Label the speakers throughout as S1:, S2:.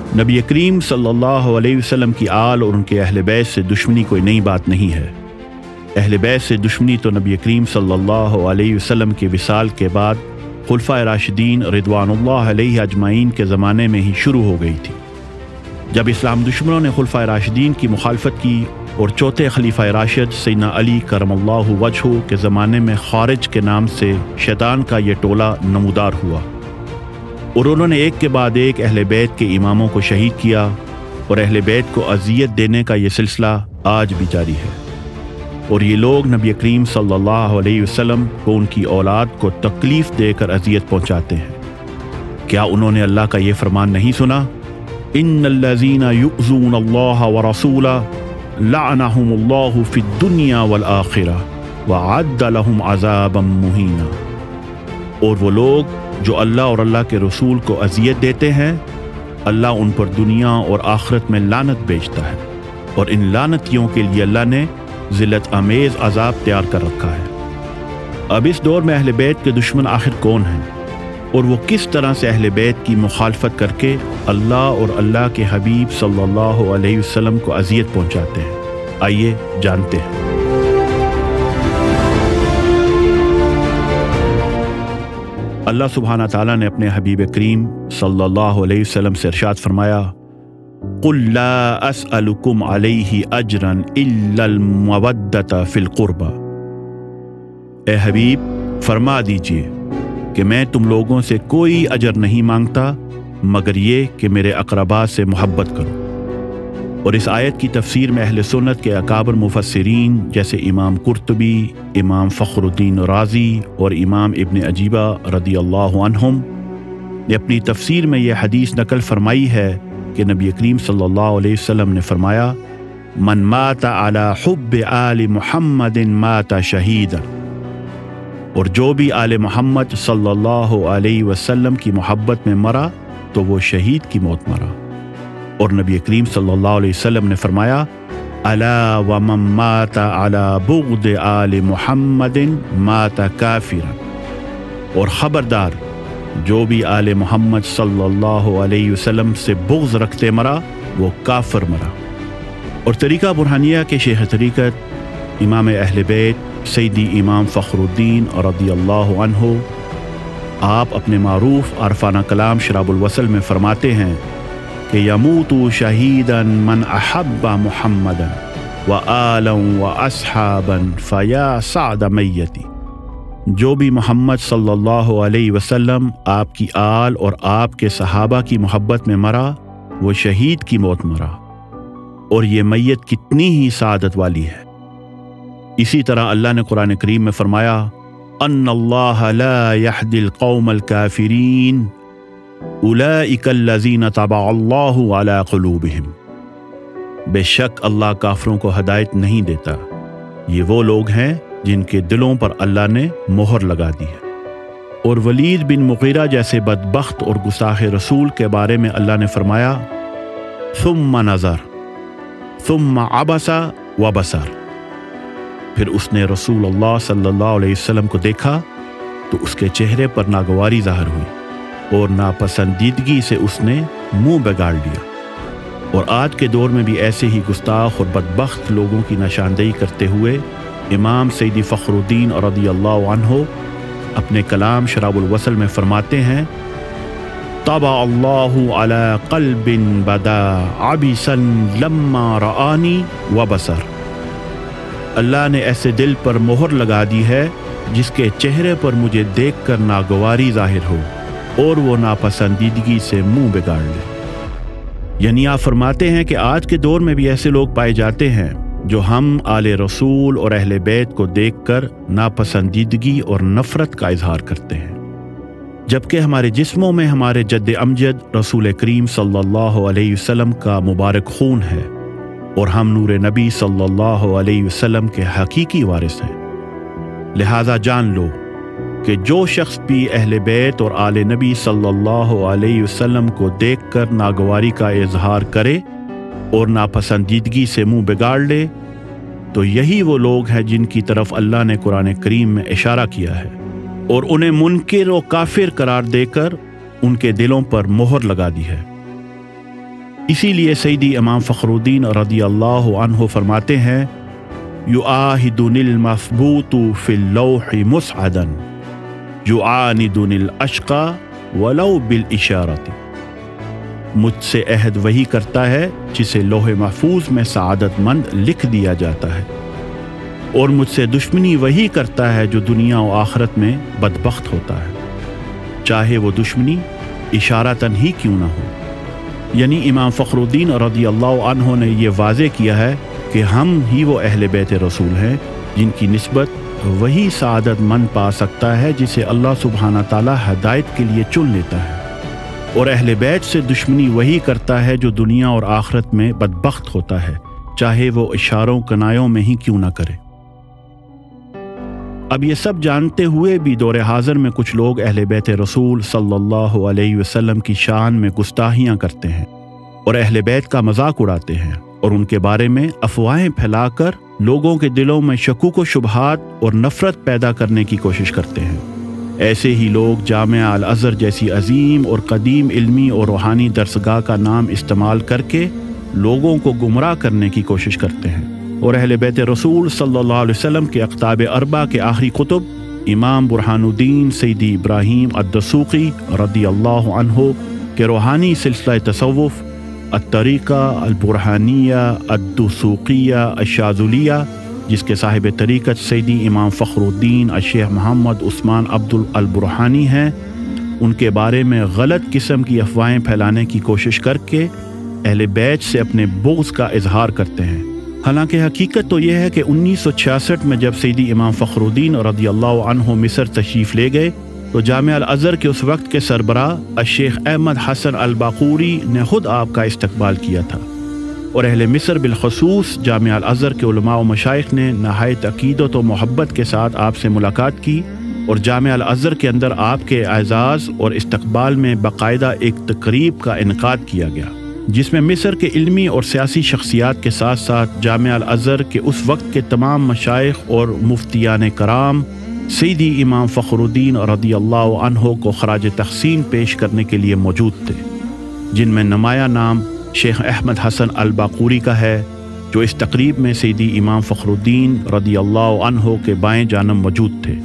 S1: نبی کریم صلی اللہ علیہ وسلم کی آل اور ان کے اہل بیت سے دشمنی کوئی نئی بات نہیں ہے۔ اہل بیت سے دشمنی تو نبی کریم صلی اللہ علیہ وسلم کے وصال کے بعد خلفائے راشدین رضوان اللہ علیہ اجمعین کے زمانے میں ہی شروع ہو گئی تھی، جب اسلام دشمنوں نے خلفائے راشدین کی مخالفت کی اور چوتھے خلیفہ راشد سیدنا علی کرم اللہ وجہہ کے زمانے میں خارج کے نام سے شیطان کا یہ ٹولہ نمودار ہوا، اور انہوں نے ایک کے بعد ایک اہل بیت کے اماموں کو شہید کیا، اور اہل بیت کو اذیت دینے کا یہ سلسلہ آج بھی جاری ہے۔ اور یہ لوگ نبی کریم صلی اللہ علیہ وسلم کو ان کی اولاد کو تکلیف دے کر اذیت پہنچاتے ہیں۔ کیا انہوں نے اللہ کا یہ فرمان نہیں سنا؟ ان الذین یؤذون اللہ ورسولہ لعنہم اللہ فی الدنیا والآخرہ وأعد لهم عذابا مہینا۔ اور وہ لوگ جو اللہ اور اللہ کے رسول کو اذیت دیتے ہیں، اللہ ان پر دنیا اور آخرت میں لعنت بھیجتا ہے، اور ان لعنتیوں کے لیے اللہ نے ذلت امیز عذاب تیار کر رکھا ہے۔ اب اس دور میں اہل بیت کے دشمن آخر کون ہیں، اور وہ کس طرح سے اہل بیت کی مخالفت کر کے اللہ اور اللہ کے حبیب صلی اللہ علیہ وسلم کو اذیت پہنچاتے ہیں؟ آئیے جانتے ہیں۔ اللہ سبحانہ تعالیٰ نے اپنے حبیب کریم صلی اللہ علیہ وسلم سے ارشاد فرمایا، قُلْ لَا أَسْأَلُكُمْ عَلَيْهِ أَجْرًا إِلَّا الْمَوَدَّةَ فِي الْقُرْبَى۔ اے حبیب فرما دیجئے کہ میں تم لوگوں سے کوئی اجر نہیں مانگتا مگر یہ کہ میرے اقرباء سے محبت کرو۔ اور اس آیت کی تفسیر میں اہل سنت کے اکابر مفسرین جیسے امام قرطبی، امام فخر الدین رازی اور امام ابن عجیبہ رضی اللہ عنہم نے اپنی تفسیر میں یہ حدیث نقل فرمائی ہے کہ نبی کریم صلی اللہ علیہ وسلم نے فرمایا، من مات علی حب آل محمد مات شہیدا، اور جو بھی آل محمد صلی اللہ علیہ وسلم کی محبت میں مرا تو وہ شہید کی موت مرا۔ اور نبی کریم صلی اللہ علیہ وسلم نے فرمایا، الا ومن مات علی بغض آل محمد مات کافرا، اور خبردار جو بھی آل محمد صلی اللہ علیہ وسلم سے بغض رکھتے مرا وہ کافر مرا۔ اور طریقہ برہانیہ کے شیخ طریقت امام اہل بیت سیدی امام فخر الدین رضی اللہ عنہ، آپ اپنے معروف عرفانہ کلام شراب الوصل میں فرماتے ہیں کہ یموت شہیدا من احب محمدا وآلا واصحابا فیا سعد میتی، جو بھی محمد صلی اللہ علیہ وسلم، آپ کی آل اور آپ کے صحابہ کی محبت میں مرا وہ شہید کی موت مرا، اور یہ میت کتنی ہی سعادت والی ہے۔ اسی طرح اللہ نے قرآن کریم میں فرمایا، ان اللہ لا یہدی القوم الکافرین اولئک الذین طبع اللہ علی قلوبہم، بے شک اللہ کافروں کو ہدایت نہیں دیتا، یہ وہ لوگ ہیں جن کے دلوں پر اللہ نے مہر لگا دی ہے۔ اور ولید بن مغیرہ جیسے بدبخت اور گستاخ رسول کے بارے میں اللہ نے فرمایا، ثم نظر ثم عبس وبصر، پھر اس نے رسول اللہ صلی اللہ علیہ وسلم کو دیکھا تو اس کے چہرے پر ناگواری ظاہر ہوئی اور ناپسندیدگی سے اس نے منہ بگاڑ لیا۔ اور آج کے دور میں بھی ایسے ہی گستاخ اور بدبخت لوگوں کی نشاندہی کرتے ہوئے امام سیدی فخر الدین رضی اللہ عنہ اپنے کلام شراب الوصل میں فرماتے ہیں، طبع اللہ علی قلب بدا عبسا لما رآنی وبصر، اللہ نے ایسے دل پر مہر لگا دی ہے جس کے چہرے پر مجھے دیکھ کر ناگواری ظاہر ہو اور وہ ناپسندیدگی سے منہ بگاڑ لے۔ یعنی آپ فرماتے ہیں کہ آج کے دور میں بھی ایسے لوگ پائے جاتے ہیں جو ہم آل رسول اور اہل بیت کو دیکھ کر ناپسندیدگی اور نفرت کا اظہار کرتے ہیں، جبکہ ہمارے جسموں میں ہمارے جد امجد رسول کریم صلی اللہ علیہ وسلم کا مبارک خون ہے، اور ہم نور نبی صلی اللہ علیہ وسلم کے حقیقی وارث ہیں۔ لہذا جان لو کہ جو شخص بھی اہل بیت اور آل نبی صلی اللہ علیہ وسلم کو دیکھ کر ناگواری کا اظہار کرے اور ناپسندیدگی سے منہ بگاڑ لے تو یہی وہ لوگ ہیں جن کی طرف اللہ نے قرآن کریم میں اشارہ کیا ہے اور انہیں منکر و کافر قرار دے کر ان کے دلوں پر مہر لگا دی ہے۔ اسی لیے سیدی امام فخر الدین رضی اللہ عنہ فرماتے ہیں یعاہدنی المثبوت فی اللوح مسعدا یعاندنی الاشقی ولو بالاشارۃ، مجھ سے عہد وہی کرتا ہے جسے لوح محفوظ میں سعادت مند لکھ دیا جاتا ہے، اور مجھ سے دشمنی وہی کرتا ہے جو دنیا و آخرت میں بدبخت ہوتا ہے، چاہے وہ دشمنی اشارتاً ہی کیوں نہ ہو۔ یعنی امام فخر الدین رضی اللہ عنہ نے یہ واضح کیا ہے کہ ہم ہی وہ اہل بیت رسول ہیں جن کی نسبت وہی سعادت مند پا سکتا ہے جسے اللہ سبحانہ تعالیٰ ہدایت کے لیے چن لیتا ہے، اور اہل بیت سے دشمنی وہی کرتا ہے جو دنیا اور آخرت میں بدبخت ہوتا ہے، چاہے وہ اشاروں کنایوں میں ہی کیوں نہ کرے۔ اب یہ سب جانتے ہوئے بھی دور حاضر میں کچھ لوگ اہل بیت رسول صلی اللہ علیہ وسلم کی شان میں گستاخیاں کرتے ہیں اور اہل بیت کا مذاق اڑاتے ہیں، اور ان کے بارے میں افواہیں پھیلا کر لوگوں کے دلوں میں شکوک و شبہات اور نفرت پیدا کرنے کی کوشش کرتے ہیں۔ ایسے ہی لوگ جامعہ الازہر جیسی عظیم اور قدیم علمی اور روحانی درسگاہ کا نام استعمال کر کے لوگوں کو گمراہ کرنے کی کوشش کرتے ہیں، اور اہل بیت رسول صلی اللہ علیہ وسلم کے اقطاب اربع کے آخری کتب امام برہان الدین سیدی ابراہیم الدسوقی رضی اللہ عنہ کے روحانی سلسلہ تصوف الطریقہ البرہانیہ الدسوقیہ الشاذلیہ، جس کے صاحب طریقت سیدی امام فخر الدین الشیخ محمد عثمان عبد البرہانی ہیں، ان کے بارے میں غلط قسم کی افواہیں پھیلانے کی کوشش کر کے اہل بیت سے اپنے بغض کا اظہار کرتے ہیں۔ حالانکہ حقیقت تو یہ ہے کہ 1966 میں جب سیدی امام فخر الدین رضی اللہ عنہ مصر تشریف لے گئے تو جامعہ الازہر کے اس وقت کے سربراہ الشیخ احمد حسن الباقوری نے خود آپ کا استقبال کیا تھا، اور اہل مصر بالخصوص جامعہ الازہر کے علماء و مشائخ نے نہایت عقیدت و محبت کے ساتھ آپ سے ملاقات کی، اور جامعہ الازہر کے اندر آپ کے اعزاز اور استقبال میں باقاعدہ ایک تقریب کا انعقاد کیا گیا، جس میں مصر کے علمی اور سیاسی شخصیات کے ساتھ ساتھ جامعہ الازہر کے اس وقت کے تمام مشائخ اور مفتیان کرام سیدی امام فخر الدین رضی اللہ عنہ کو خراج تحسین پیش کرنے کے لیے موجود تھے، جن میں نمایاں نام شیخ احمد حسن الباقوری کا ہے، جو اس تقریب میں سیدی امام فخر الدین رضی اللہ عنہ کے بائیں جانب موجود تھے۔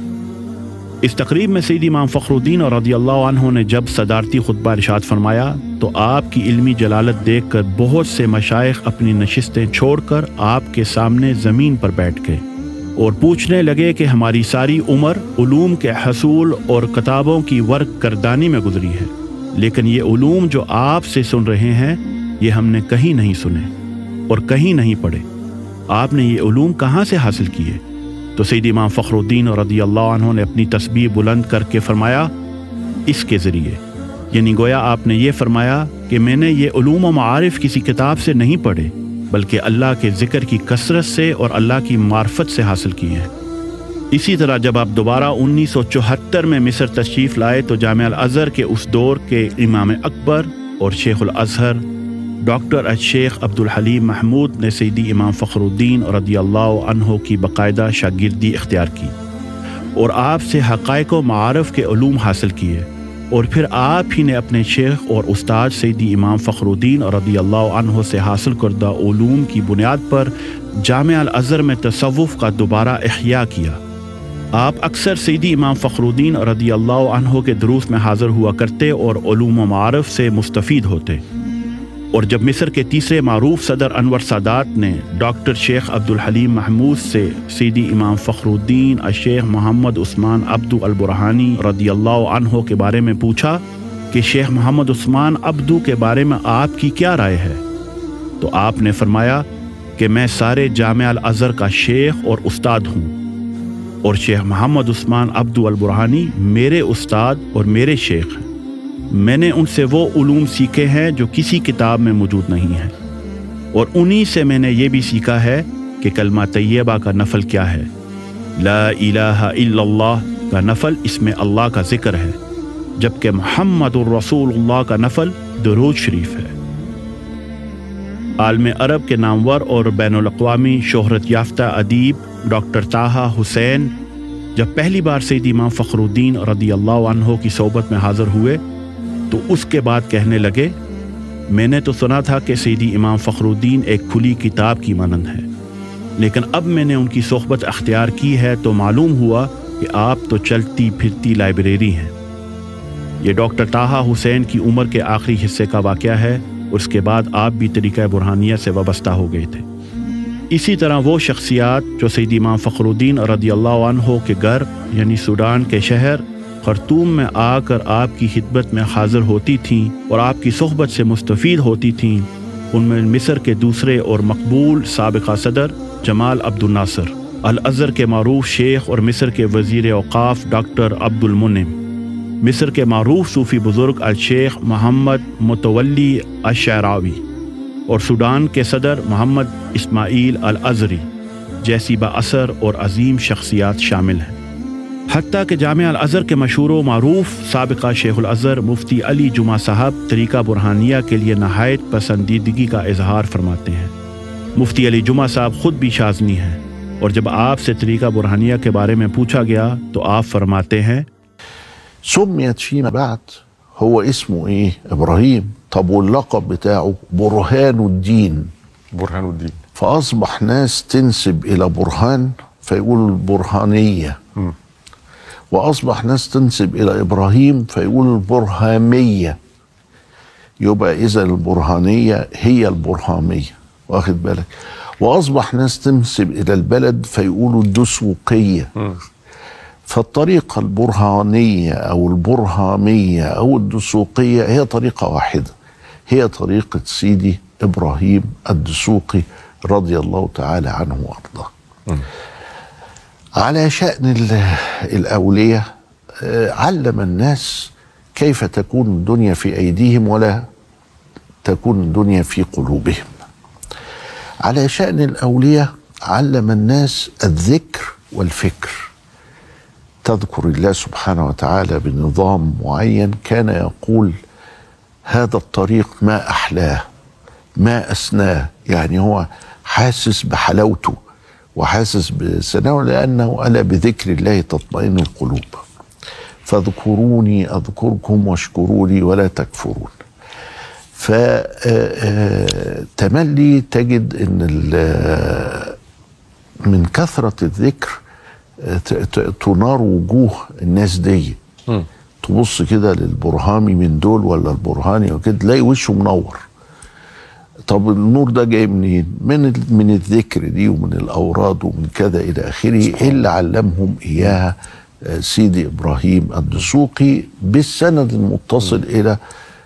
S1: اس تقریب میں سیدی امام فخر الدین رضی اللہ عنہ نے جب صدارتی خطبہ ارشاد فرمایا تو آپ کی علمی جلالت دیکھ کر بہت سے مشائخ اپنی نشستیں چھوڑ کر آپ کے سامنے زمین پر بیٹھ گئے اور پوچھنے لگے کہ ہماری ساری عمر علوم کے حصول اور کتابوں کی ورق گردانی میں گزری ہے، لیکن یہ علوم جو آپ سے سن رہے ہیں یہ ہم نے کہیں نہیں سنے اور کہیں نہیں پڑھے، آپ نے یہ علوم کہاں سے حاصل کیے؟ تو سیدی امام فخر الدین رضی اللہ عنہ نے اپنی تسبیح بلند کر کے فرمایا اس کے ذریعے، یعنی گویا آپ نے یہ فرمایا کہ میں نے یہ علوم و معارف کسی کتاب سے نہیں پڑھے بلکہ اللہ کے ذکر کی کثرت سے اور اللہ کی معرفت سے حاصل کیے ہیں۔ اسی طرح جب آپ دوبارہ 1974 میں مصر تشریف لائے تو جامعہ الازہر کے اس دور کے امام اکبر اور شیخ الازہر ڈاکٹر الشیخ عبد الحلیم محمود نے سیدی امام فخر الدین رضی اللہ عنہ کی باقاعدہ شاگردی اختیار کی اور آپ سے حقائق و معارف کے علوم حاصل کیے، اور پھر آپ ہی نے اپنے شیخ اور استاد سیدی امام فخر الدین رضی اللہ عنہ سے حاصل کردہ علوم کی بنیاد پر جامعہ الازہر میں تصوف کا دوبارہ احیاء کیا۔ آپ اکثر سیدی امام فخر الدین رضی اللہ عنہ کے دروس میں حاضر ہوا کرتے اور علوم و معارف سے مستفید ہوتے، اور جب مصر کے تیسرے معروف صدر انور سادات نے ڈاکٹر شیخ عبد الحلیم محمود سے سیدی امام فخر الدین الشیخ محمد عثمان عبد البرہانی رضی اللہ عنہ کے بارے میں پوچھا کہ شیخ محمد عثمان عبدو کے بارے میں آپ کی کیا رائے ہے، تو آپ نے فرمایا کہ میں سارے جامعہ الازہر کا شیخ اور استاد ہوں، اور شیخ محمد عثمان عبد البرہانی میرے استاد اور میرے شیخ ہیں، میں نے ان سے وہ علوم سیکھے ہیں جو کسی کتاب میں موجود نہیں ہیں، اور انہی سے میں نے یہ بھی سیکھا ہے کہ کلمہ طیبہ کا نفل کیا ہے، لا الہ الا اللہ کا نفل اس میں اللہ کا ذکر ہے، جبکہ محمد الرسول اللہ کا نفل درود شریف ہے۔ عالم عرب کے نامور اور بین الاقوامی شہرت یافتہ ادیب ڈاکٹر طٰہٰ حسین جب پہلی بار سیدی امام فخر الدین رضی اللہ عنہ کی صحبت میں حاضر ہوئے تو اس کے بعد کہنے لگے میں نے تو سنا تھا کہ سیدی امام فخر الدین ایک کھلی کتاب کی مانند ہے، لیکن اب میں نے ان کی صحبت اختیار کی ہے تو معلوم ہوا کہ آپ تو چلتی پھرتی لائبریری ہیں۔ یہ ڈاکٹر طاہا حسین کی عمر کے آخری حصے کا واقعہ ہے، اور اس کے بعد آپ بھی طریقہ برہانیہ سے وابستہ ہو گئے تھے۔ اسی طرح وہ شخصیات جو سیدی امام فخر الدین رضی اللہ عنہ کے گھر یعنی سوڈان کے شہر خرطوم میں آ کر آپ کی خدمت میں حاضر ہوتی تھیں اور آپ کی صحبت سے مستفید ہوتی تھیں، ان میں مصر کے دوسرے اور مقبول سابقہ صدر جمال عبد الناصر، الازہر کے معروف شیخ اور مصر کے وزیر اوقاف ڈاکٹر عبد المنعم، مصر کے معروف صوفی بزرگ الشیخ محمد متولی الشعراوی اور سوڈان کے صدر محمد اسماعیل الازہری جیسی بااثر اور عظیم شخصیات شامل ہیں۔ حتیٰ کہ جامعہ الازہر کے مشہور و معروف سابقہ شیخ الازہر مفتی علی جمعہ صاحب طریقہ برہانیہ کے لیے نہایت پسندیدگی کا اظہار فرماتے ہیں۔ مفتی علی جمعہ صاحب خود بھی شاذنی ہیں، اور جب آپ سے طریقہ برہانیہ کے بارے میں پوچھا گیا تو آپ فرماتے ہیں
S2: سميت فيما بعد هو اسمه ايه؟ ابراهيم. طب واللقب بتاعه برهان الدين.
S3: برهان الدين.
S2: فاصبح ناس تنسب الى برهان فيقولوا البرهانيه. واصبح ناس تنسب الى ابراهيم فيقولوا البرهاميه. يبقى اذا البرهانيه هي البرهاميه، واخد بالك؟ واصبح ناس تنسب الى البلد فيقولوا الدسوقيه. فالطريقة البرهانية أو البرهامية أو الدسوقية هي طريقة واحدة، هي طريقة سيدي إبراهيم الدسوقي رضي الله تعالى عنه وأرضاه. على شأن الأولية علم الناس كيف تكون الدنيا في أيديهم ولا تكون الدنيا في قلوبهم. على شأن الأولية علم الناس الذكر والفكر. تذكر الله سبحانه وتعالى بنظام معين، كان يقول هذا الطريق ما أحلاه ما أسناه، يعني هو حاسس بحلاوته وحاسس بسناه، لأنه ألا بذكر الله تطمئن القلوب. فاذكروني أذكركم واشكروا لي ولا تكفرون. فتملي تجد أن من كثرة الذكر تنار وجوه الناس دي. تبص كده للبرهامي من دول ولا البرهاني وكده تلاقي وشه منور. طب النور ده جاي منين؟ من الذكر دي ومن الأوراد ومن كذا إلى آخره، اللي علمهم إياها سيدي إبراهيم الدسوقي بالسند المتصل إلى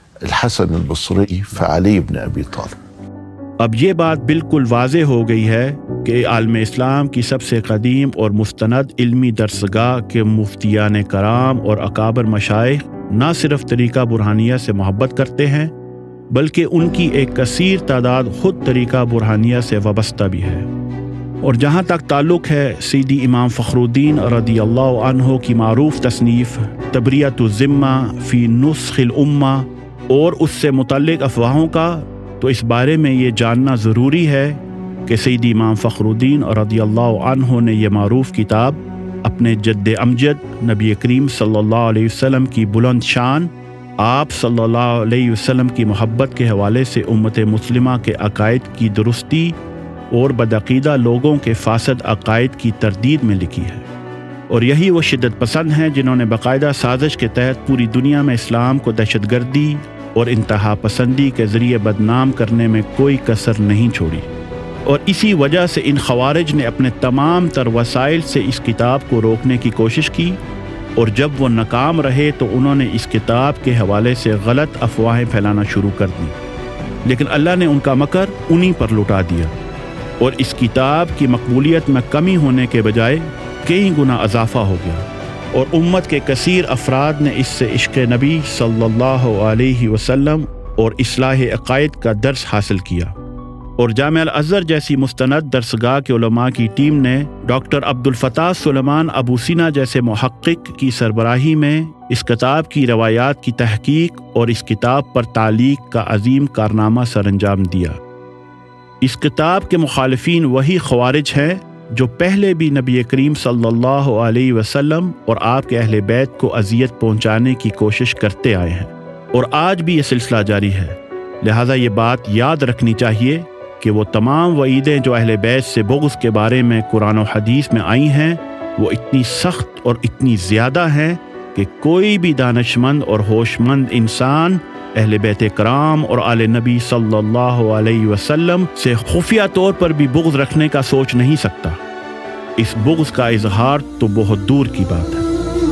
S2: الحسن البصري فعلي بن أبي طالب.
S1: اب یہ بات بالکل واضح ہو گئی ہے کہ عالم اسلام کی سب سے قدیم اور مستند علمی درسگاہ کے مفتیان کرام اور اکابر مشائخ نہ صرف طریقہ برہانیہ سے محبت کرتے ہیں، بلکہ ان کی ایک کثیر تعداد خود طریقہ برہانیہ سے وابستہ بھی ہے۔ اور جہاں تک تعلق ہے سیدی امام فخر الدین رضی اللہ عنہ کی معروف تصنیف تبریۃ الذمہ فی نسخ الامہ اور اس سے متعلق افواہوں کا، تو اس بارے میں یہ جاننا ضروری ہے کہ سیدی امام فخر الدین رضی اللہ عنہ نے یہ معروف کتاب اپنے جد امجد نبی کریم صلی اللہ علیہ وسلم کی بلند شان، آپ صلی اللہ علیہ وسلم کی محبت کے حوالے سے امت مسلمہ کے عقائد کی درستی اور بدعقیدہ لوگوں کے فاسد عقائد کی تردید میں لکھی ہے۔ اور یہی وہ شدت پسند ہیں جنہوں نے باقاعدہ سازش کے تحت پوری دنیا میں اسلام کو دہشت گردی اور انتہا پسندی کے ذریعے بدنام کرنے میں کوئی کسر نہیں چھوڑی، اور اسی وجہ سے ان خوارج نے اپنے تمام تر وسائل سے اس کتاب کو روکنے کی کوشش کی، اور جب وہ ناکام رہے تو انہوں نے اس کتاب کے حوالے سے غلط افواہیں پھیلانا شروع کر دیں، لیکن اللہ نے ان کا مکر انہی پر لٹا دیا، اور اس کتاب کی مقبولیت میں کمی ہونے کے بجائے کئی گنا اضافہ ہو گیا، اور امت کے کثیر افراد نے اس سے عشق نبی صلی اللہ علیہ وسلم اور اصلاح عقائد کا درس حاصل کیا۔ اور جامعہ الازہر جیسی مستند درسگاہ کے علماء کی ٹیم نے ڈاکٹر عبد الفتاح سلیمان ابو سینا جیسے محقق کی سربراہی میں اس کتاب کی روایات کی تحقیق اور اس کتاب پر تعلیق کا عظیم کارنامہ سر انجام دیا۔ اس کتاب کے مخالفین وہی خوارج ہیں جو پہلے بھی نبی کریم صلی اللہ علیہ وسلم اور آپ کے اہل بیت کو اذیت پہنچانے کی کوشش کرتے آئے ہیں، اور آج بھی یہ سلسلہ جاری ہے۔ لہٰذا یہ بات یاد رکھنی چاہیے کہ وہ تمام وعیدیں جو اہل بیت سے بغض کے بارے میں قرآن و حدیث میں آئی ہیں وہ اتنی سخت اور اتنی زیادہ ہیں کہ کوئی بھی دانشمند اور ہوش مند انسان اہل بیت کرام اور آل نبی صلی اللہ علیہ وسلم سے خفیہ طور پر بھی بغض رکھنے کا سوچ نہیں سکتا۔ اس بغض کا اظہار تو بہت دور کی بات ہے۔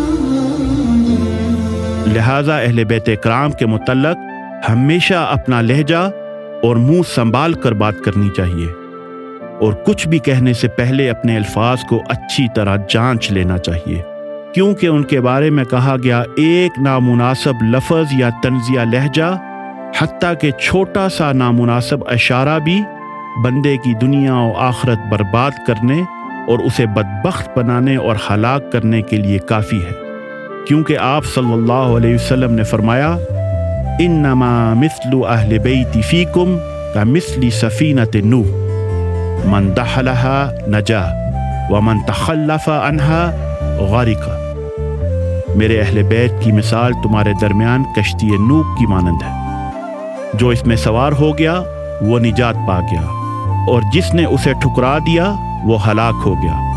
S1: لہٰذا اہل بیت کرام کے متعلق ہمیشہ اپنا لہجہ اور منہ سنبھال کر بات کرنی چاہیے، اور کچھ بھی کہنے سے پہلے اپنے الفاظ کو اچھی طرح جانچ لینا چاہیے، کیونکہ ان کے بارے میں کہا گیا ایک نامناسب لفظ یا طنزیہ لہجہ، حتیٰ کہ چھوٹا سا نامناسب اشارہ بھی بندے کی دنیا و آخرت برباد کرنے اور اسے بدبخت بنانے اور ہلاک کرنے کے لیے کافی ہے، کیونکہ آپ صلی اللہ علیہ وسلم نے فرمایا انما مثل اہل بیتی فیکم کمثل سفینۃ نوح من دخلها نجا ومن تخلف عنها غرق۔ میرے اہل بیت کی مثال تمہارے درمیان کشتی نوح کی مانند ہے، جو اس میں سوار ہو گیا وہ نجات پا گیا، اور جس نے اسے ٹھکرا دیا وہ ہلاک ہو گیا۔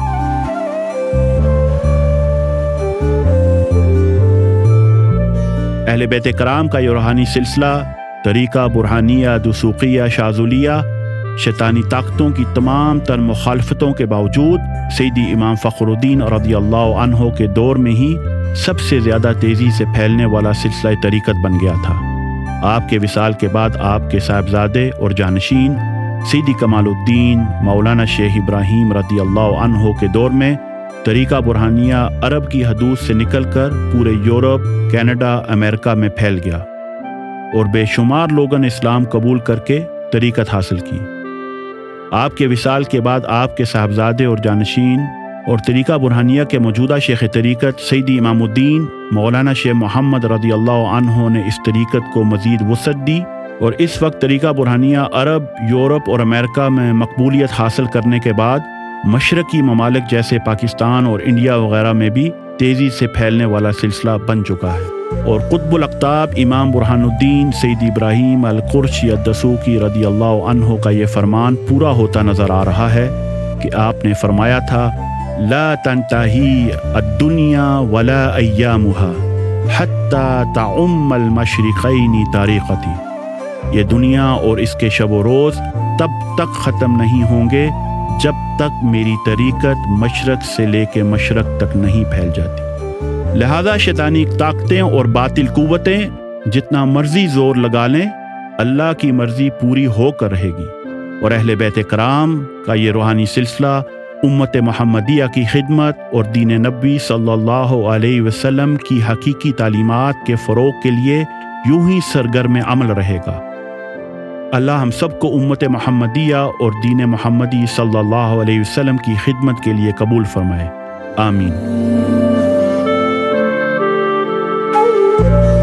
S1: اہل بیت کرام کا یہ روحانی سلسلہ طریقہ برہانیہ، دسوقیہ، شاذلیہ شیطانی طاقتوں کی تمام تر مخالفتوں کے باوجود سیدی امام فخر الدین رضی اللہ عنہ کے دور میں ہی سب سے زیادہ تیزی سے پھیلنے والا سلسلہ طریقت بن گیا تھا۔ آپ کے وصال کے بعد آپ کے صاحبزادے اور جانشین سیدی کمال الدین مولانا شیخ ابراہیم رضی اللہ عنہ کے دور میں طریقہ برہانیہ عرب کی حدود سے نکل کر پورے یورپ، کینیڈا، امریکہ میں پھیل گیا، اور بے شمار لوگوں نے اسلام قبول کر کے طریقت حاصل کی۔ آپ کے وصال کے بعد آپ کے صاحبزادے اور جانشین اور طریقہ برہانیہ کے موجودہ شیخ طریقت سیدی امام الدین مولانا شیخ محمد رضی اللہ عنہ نے اس طریقت کو مزید وسعت دی، اور اس وقت طریقہ برہانیہ عرب، یورپ اور امریکہ میں مقبولیت حاصل کرنے کے بعد مشرقی ممالک جیسے پاکستان اور انڈیا وغیرہ میں بھی تیزی سے پھیلنے والا سلسلہ بن چکا ہے، اور قطب الاقطاب امام برہان الدین سید ابراہیم القرشی الدسوقی رضی اللہ عنہ کا یہ فرمان پورا ہوتا نظر آ رہا ہے کہ آپ نے فرمایا تھا لا تنتہی الدنیا ولا ایامها حتی تعم المشرقین طریقتی، یہ دنیا اور اس کے شب و روز تب تک ختم نہیں ہوں گے جب تک میری طریقت مشرق سے لے کے مشرق تک نہیں پھیل جاتی۔ لہذا شیطانی طاقتیں اور باطل قوتیں جتنا مرضی زور لگا لیں، اللہ کی مرضی پوری ہو کر رہے گی، اور اہل بیت کرام کا یہ روحانی سلسلہ امت محمدیہ کی خدمت اور دین نبی صلی اللہ علیہ وسلم کی حقیقی تعلیمات کے فروغ کے لیے یوں ہی سرگرم عمل رہے گا۔ اللہ ہم سب کو امت محمدیہ اور دین محمدی صلی اللہ علیہ وسلم کی خدمت کے لیے قبول فرمائے، آمین۔